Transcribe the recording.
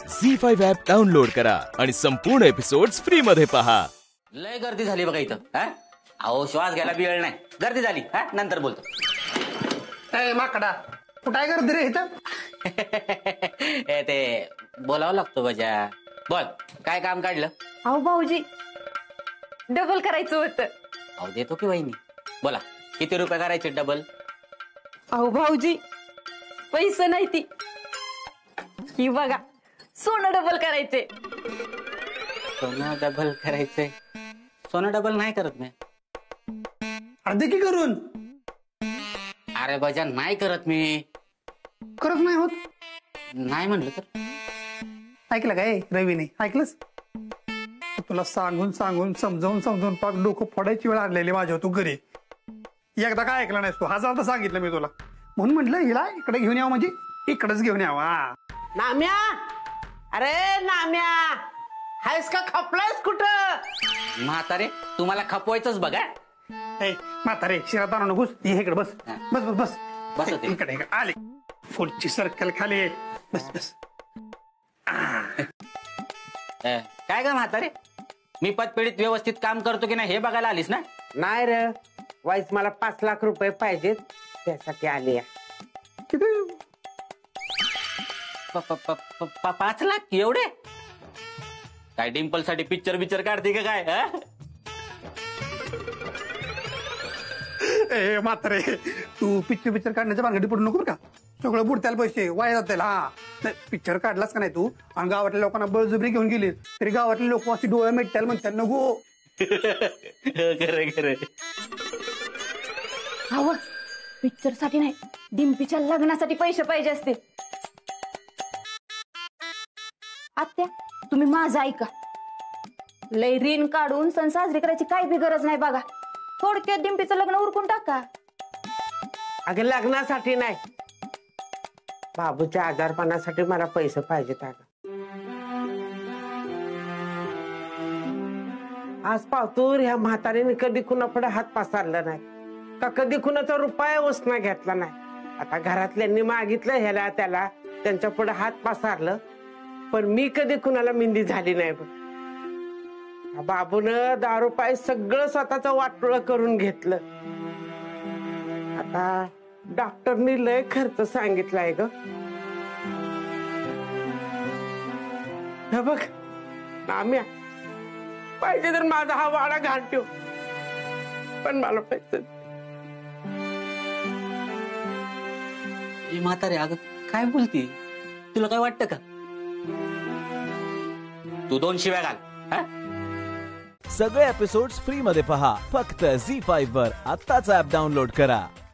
झी5 app download करा आणि संपूर्ण एपिसोड्स फ्री मध्ये पहा. लय गर्दी झाली बघा इथं. अहो श्वास घ्यायला बी वेळ नाही. गर्दी झाली. नंतर बोलतो. माकडा कुठं आहे गर्दी रे इथं? ते बोलावं लागतो बजा. बोल काय काम काढलं? अहो भाऊजी डबल करायचं होतं. अहो देतो की वहिनी. बोला किती रुपये करायचे डबल? अहो भाऊजी पैसे नाही ती ही बघा सोनं डबल करायचे. सोनं डबल करायचंय? सोनं डबल नाही करत मी. अर्धे की करून अरे बजा नाही करत मी. करत नाही होत. नाही म्हणलं तर ऐकलं काय रवीने? ऐकलंस? तुला सांगून सांगून समजावून पाक डोकं फोडायची वेळ आणलेली माझ्या तू घरी. एकदा काय ऐकलं नाहीस तू. हजारदा सांगितलं मी तुला. म्हणून म्हटलं हिला इकडे घेऊन यावं म्हणजे इकडेच घेऊन यावं. नाम्या, अरे नाम्या, हायस का खपलायस कुठं? म्हातारे तुम्हाला खपवायचंच बघा. म्हातारे शिरात आणू नकोस. ये इकडे बस बस बस बस बस इकडे इकडे आले. पुढची सर्कल खाली बस बस. काय का म्हातारे मी पतपेढीत व्यवस्थित काम करतो की नाही हे बघायला आलीस ना? नाही रे वाईस मला 5 लाख रुपये पाहिजेत त्यासाठी आली. 5 लाख एवढे? काय डिंपल साठी पिक्चर बिक्चर काढते का काय? म्हातारे तू पिक्चर काढण्याच्या भानगडी पडू नको का. सगळं बुडत्याला पैसे वाया जातील. पिक्चर काढलास का नाही तू आणि गावातल्या लोकांना बळजबरी घेऊन गेली तरी गावातले लोक अशी डोळे मिटत्याला म्हणतात नको. खरं अहो पिक्चर साठी नाही डिम्पीच्या लग्नासाठी पैसे पाहिजे असतील. आत्या तुम्ही माझं ऐका. लय ऋण काढून सण साजरी करायची काही बी गरज नाही बघा. थोडक्यात डिम्पीचं लग्न उरकून टाका. अगं लग्नासाठी नाही बाबूच्या आजारपणासाठी मला पैसे पाहिजेत. आज पावतूर ह्या म्हातारीने कधी कुणापुढे हात पसरला नाही का कधी कुणाचा रुपया उसना घेतला नाही. आता घरातल्यांनी मागितलं ह्याला त्याला त्यांच्या पुढे हात पसरलं पण मी कधी कुणाला मिंदी झाली नाही. बाबून दारू पाय सगळं स्वतःच वाटोळं करून घेतलं. आता डॉक्टरनी लय खर्च सांगितलाय ग. बघ नाम्या पाहिजे तर माझा हा वाडा घाण ठेव पण मला पैसे. म्हातारे अगं काय बोलती? तुला काय वाटतं का? तू 2 शिव्या घाल. सगळे एपिसोड्स फ्री मध्ये पहा फक्त झी5 वर. आत्ताच ऍप डाउनलोड करा.